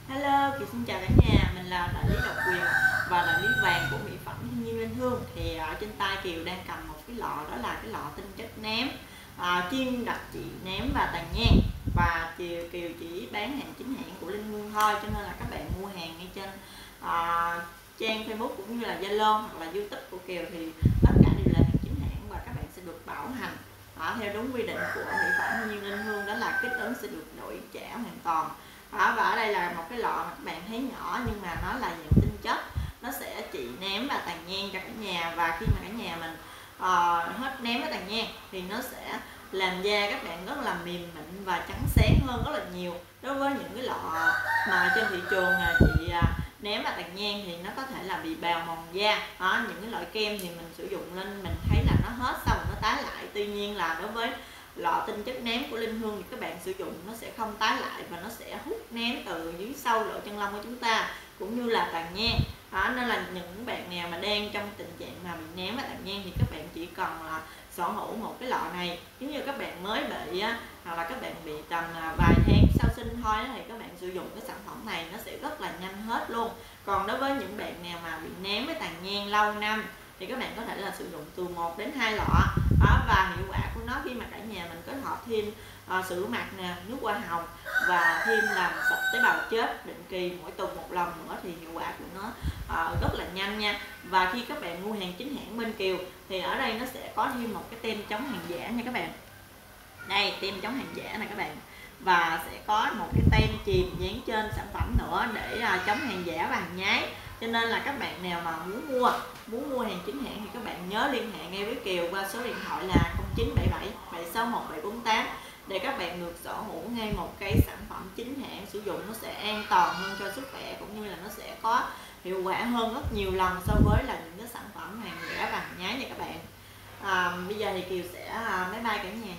Hello, Kiều xin chào cả nhà, mình là đại lý độc quyền và đại lý vàng của mỹ phẩm Thiên Nhiên Linh Hương. Thì ở trên tay Kiều đang cầm một cái lọ, đó là cái lọ tinh chất ném, chuyên đặc trị ném và tàn nhang. Và Kiều chỉ bán hàng chính hãng của Linh Hương thôi, cho nên là các bạn mua hàng ngay trên trang Facebook cũng như là Zalo hoặc là YouTube của Kiều thì tất cả đều là hàng chính hãng và các bạn sẽ được bảo hành theo đúng quy định của mỹ phẩm Thiên Nhiên Linh Hương, đó là kích ứng sẽ được đổi trả hoàn toàn. Và ở đây là một cái lọ mà các bạn thấy nhỏ nhưng mà nó là những tinh chất, nó sẽ trị ném và tàn nhang cho cả nhà. Và khi mà cả nhà mình hết ném và tàn nhang thì nó sẽ làm da các bạn rất là mềm mịn và trắng sáng hơn rất là nhiều. Đối với những cái lọ mà trên thị trường chị ném và tàn nhang thì nó có thể là bị bào mòn da. Những cái loại kem thì mình sử dụng lên mình thấy là nó hết xong nó tái lại. Tuy nhiên là đối với lọ tinh chất ném của Linh Hương thì các bạn sử dụng nó sẽ không tái lại và nó sẽ hút ném từ dưới sâu lỗ chân lông của chúng ta cũng như là tàn nhang. Nên là những bạn nào mà đang trong tình trạng mà bị ném và tàn nhang thì các bạn chỉ cần là sở hữu một cái lọ này. Nếu như các bạn mới bị hoặc là các bạn bị tầm vài tháng sau sinh thôi thì các bạn sử dụng cái sản phẩm này nó sẽ rất là nhanh hết luôn. Còn đối với những bạn nào mà bị ném với tàn nhang lâu năm thì các bạn có thể là sử dụng từ 1 đến 2 lọ và hiệu quả của nó khi mà cả nhà mình kết hợp thêm sữa mặt nè, nước hoa hồng và thêm làm sạch tế bào chết định kỳ mỗi tuần một lần nữa thì hiệu quả của nó rất là nhanh nha. Và khi các bạn mua hàng chính hãng bên Kiều thì ở đây nó sẽ có thêm một cái tem chống hàng giả nha các bạn. Đây, tem chống hàng giả này các bạn, và sẽ có một cái tem chìm dán trên sản phẩm nữa để chống hàng giả và hàng nhái. Cho nên là các bạn nào mà muốn mua hàng chính hãng thì các bạn nhớ liên hệ ngay với Kiều qua số điện thoại là 0977 761 748 để các bạn được sở hữu ngay một cái sản phẩm chính hãng, sử dụng nó sẽ an toàn hơn cho sức khỏe cũng như là nó sẽ có hiệu quả hơn rất nhiều lần so với là những cái sản phẩm hàng giả và hàng nhái nha các bạn. Bây giờ thì Kiều sẽ bye bye cả nhà.